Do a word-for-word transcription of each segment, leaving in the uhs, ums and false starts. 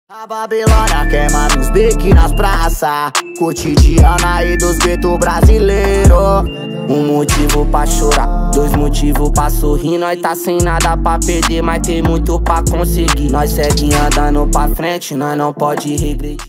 A Babilônia queima nos beques nas praças, cotidiana aí dos guetos brasileiros. Um motivo pra chorar, dois motivos pra sorrir. Nós tá sem nada pra perder, mas tem muito pra conseguir. Nós segue andando pra frente, nós não pode regredir.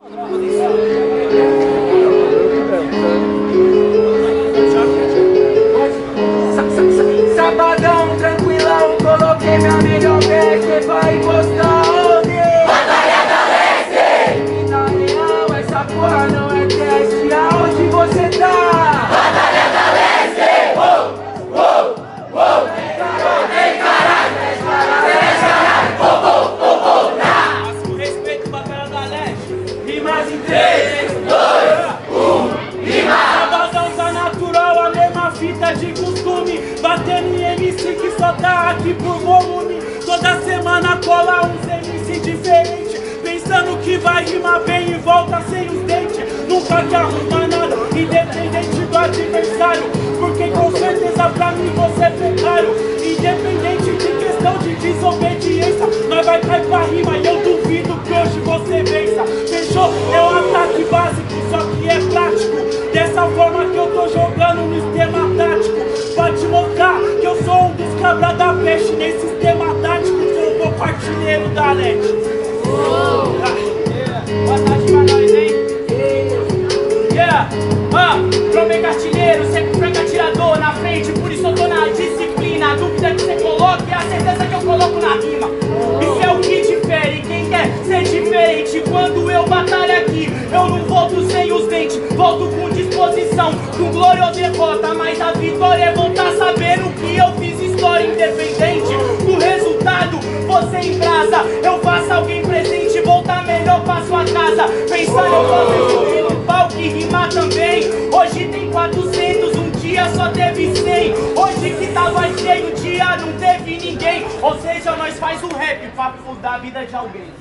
Sabadão, tranquilão, coloquei minha melhor veste pra encostar onde? Batalha da Leste! E na real, essa porra não é teste, aonde você tá? Batalha da Leste! Uou, uou, uou! Ei caralho, ei caralho, ei caralho, uou, uou, uou, uou, tá! Máximo respeito, Batalha da Leste. Rimas em três, dois, um, rima! Sabadão tá natural, a mesma fita de costume. Batendo em M C que só tá aqui por volume. Toda semana cola uns M C diferentes, pensando que vai rimar bem e volta sem os dentes. Nunca te arruma nada, independente do adversário, porque com certeza pra mim você é precário. Independente de questão de desobediência, nós vai cair pra rima e eu duvido que hoje você vença. Fechou? É um ataque básico, só que é prático. Dessa forma que eu tô jogando no esquema tático, pra te mostrar que eu sou um dos cabras da peste. Nesse sistema tático, sou o compartilheiro da L E D. Oh. Ah. Yeah. Boa tarde pra nós, hein? Yeah! Ah, Promega artilheiro, sempre franco atirador na frente, por isso eu tô na disciplina. A dúvida que você coloca é a certeza que eu coloco na rima. Isso é o que difere, quem quer ser diferente. Quando eu batalho aqui, eu não volto sem os dentes, volto com disposição, com glória ou derrota, mas a vitória é voltar sabendo que eu fiz história. Independente do resultado, você embrasa, eu faço alguém presente voltar melhor pra sua casa. Pensando eu fazer subir no palco e rimar também. Hoje tem quatrocentos, um dia só teve cem. Hoje que tava cheio, um dia não teve ninguém. Ou seja, nós faz o rap pra mudar a vida de alguém.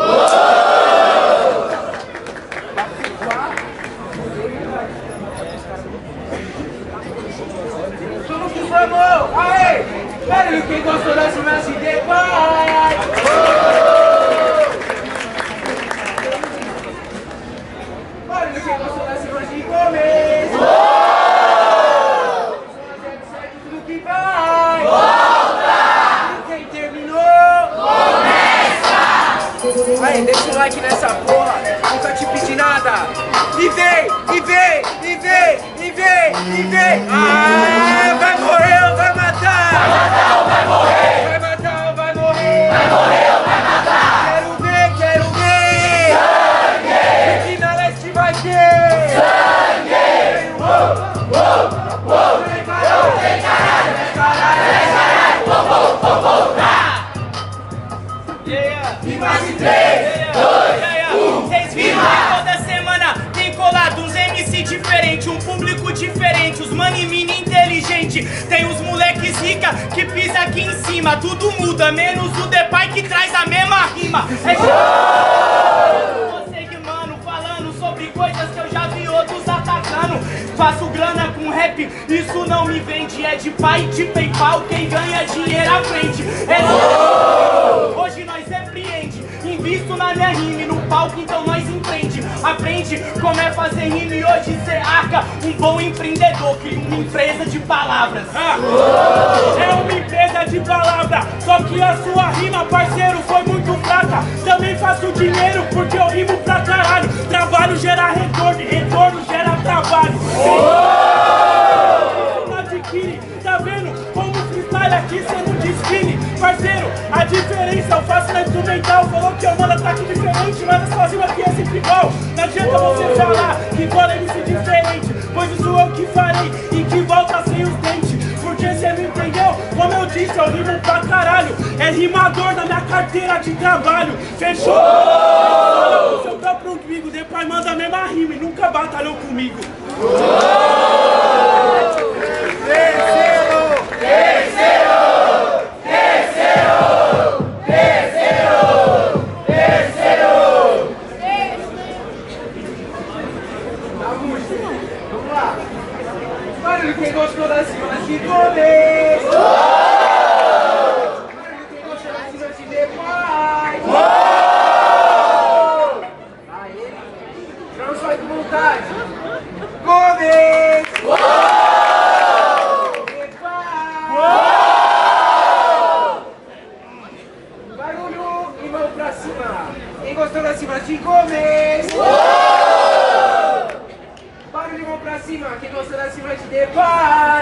Tudo que formou, aê! Velho, quem gostou das minhas ideias, vai! Velho, quem gostou das rimas de começo? Tudo que vai! Volta! Quem terminou? Começa! Aí, deixa o like nessa porra, nunca te pedi nada. E vem, e vem, e vem, e vem, e vem. Ah, vai morrer ou vai matar? Vai matar ou vai morrer? Vai matar ou vai morrer? Vai morrer ou vai matar? Quero ver, quero ver. Sangue! Aqui na Leste vai ter sangue! Uou, uou, uou. Vem caralho, vem caralho, vem caralho, vem caralho. Uou, uou, uou, uou, tá. Yeah. Rimas em três, dois, um. Vocês viram que toda semana tem colado uns M C diferentes, um público diferente, os mano e mina inteligente. Tem os moleques rica que pisa aqui em cima. Tudo muda, menos o Depay que traz a mesma rima. É você que, mano, falando sobre coisas que eu já vi outros atacando. Faço grana com rap, isso não me vende. É de pai de PayPal, quem ganha dinheiro aprende. É hoje nós repreende, invisto na minha rima e no palco, então nós empreende. Aprende como é fazer rima e hoje cê arca. Um bom empreendedor, cria uma empresa de palavras. Ah, é uma empresa de palavras, só que a sua rima, parceiro, foi muito fraca. Também faço dinheiro porque eu rimo pra caralho. Trabalho gera retorno e retorno gera trabalho. Você não adquire, tá vendo como freestyle aqui cê não desfile. Parceiro, a diferença eu faço na instrumental. Falou que eu mando ataque diferente, mas a sua rima aqui é sempre igual. Não adianta você falar que bora M C diferente, pois isso eu que farei e que volta sem os dentes. Porque cê não entendeu? Como eu disse, eu rimo pra caralho. É rimador na minha carteira de trabalho. Fechou? Uou! Seu próprio umbigo, depois manda a mesma rima e nunca batalhou comigo. Terceiro! Terceiro! Terceiro! Terceiro! Terceiro! Vamos lá! Barulho, quem gostou das rimas de começo? Barulho, quem gostou das rimas de depois? gostou das rimas de comer. Barulho de mão pra cima, quem gostou das rimas de depai.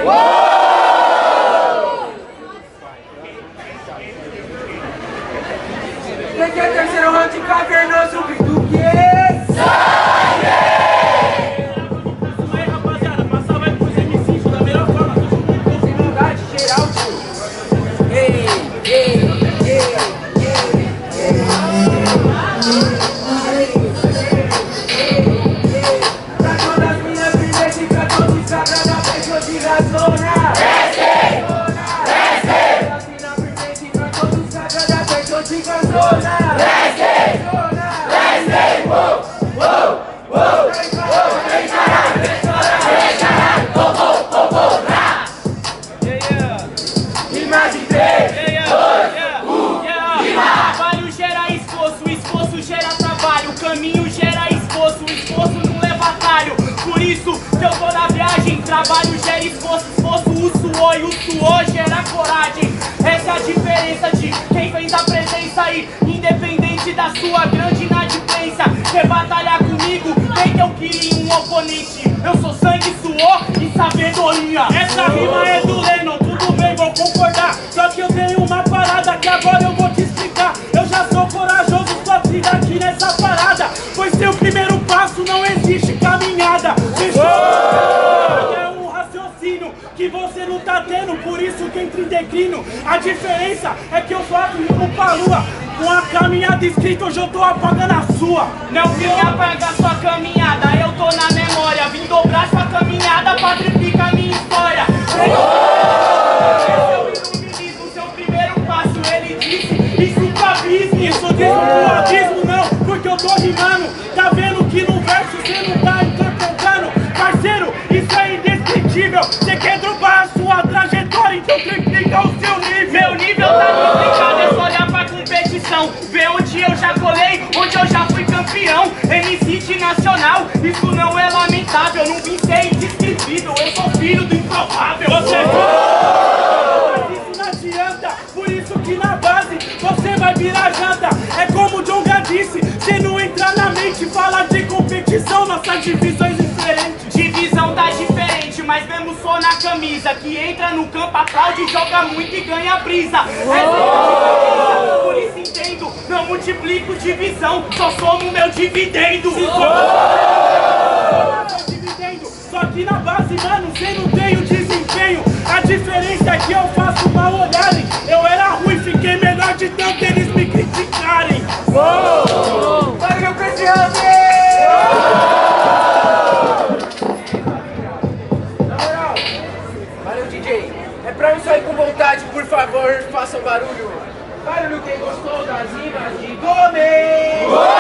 Quem quer terceiro round cavernoso, do que? Sangue! Trabalho gera esforço, esforço, o suor e o suor gera coragem. Essa é a diferença de quem fez a presença aí, independente da sua grande inadimplência. Quer batalhar comigo, nem que eu queria um oponente. Eu sou sangue, suor e sabedoria. Essa rima é do Lennon, tudo bem, vou concordar. Só que eu tenho uma parada que agora eu vou te explicar. Eu já sou corajoso, só trilha aqui nessa parada. Pois seu primeiro passo não existe caminhada. Que você não tá tendo, por isso que entra em declínio. A diferença é que eu faço rumo pra lua. Com a caminhada escrita, hoje eu tô apagando a sua. Não vim apagar sua caminhada, eu tô na memória. Vim dobrar sua caminhada pra triplicar minha história. Eu iluminismo, seu primeiro passo, ele disse isso pra abismo. Isso diz pro abismo não, porque eu tô rimando. Tá vendo que no verso você não tá interpretando. Parceiro, isso é indescritível. Você quer dropar a sua trajetória, então triplica o seu nível. Meu nível tá triplicado, é só olhar pra competição. Vê onde eu já colei, onde eu já fui campeão. M C de nacional, isso não é lamentável. Não vim ser indescritível, eu sou filho do improvável. Você... Mas isso não adianta, por isso que na base você vai virar janta. É como o Jonga disse, você não entra na mente. Fala de competição, nossas divisões diferentes. Divisão tá diferente, mas mesmo só na camisa. Que entra no campo, aplaude, joga muito e ganha brisa. É por isso entendo, não multiplico divisão, só somo meu dividendo. dividendo. Só que na base, mano, cê não tem o desempenho. A diferença é que eu faço mal olharem. Eu era ruim, fiquei melhor de tanto eles me criticarem. Valeu, meu presidente! Pra eu sair com vontade, por favor, façam barulho. Barulho quem gostou das rimas de comer.